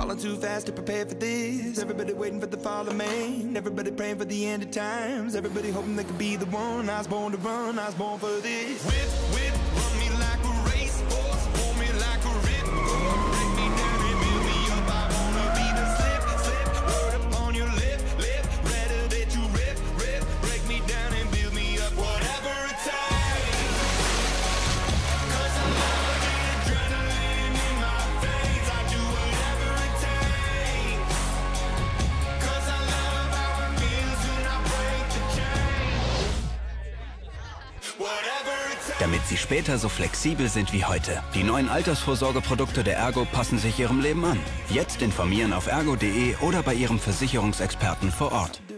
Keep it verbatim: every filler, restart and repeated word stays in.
falling too fast to prepare for this. Everybody waiting for the fall of man. Everybody praying for the end of times. Everybody hoping they could be the one. I was born to run, I was born for this. Whip, whip, run me like a racehorse. Pull me like a ripcord. Break me down and build me up. I wanna be the slip, slip. Word up on your lip, lip. Better that you rip, rip. Break me down and build me up. Whatever it takes. Cause I love the adrenaline in my veins. I do whatever it takes. Cause I love how it feels when I break the chain. Whatever it takes. Damit Sie später so flexibel sind wie heute. Die neuen Altersvorsorgeprodukte der Ergo passen sich Ihrem Leben an. Jetzt informieren auf ergo punkt de oder bei Ihrem Versicherungsexperten vor Ort.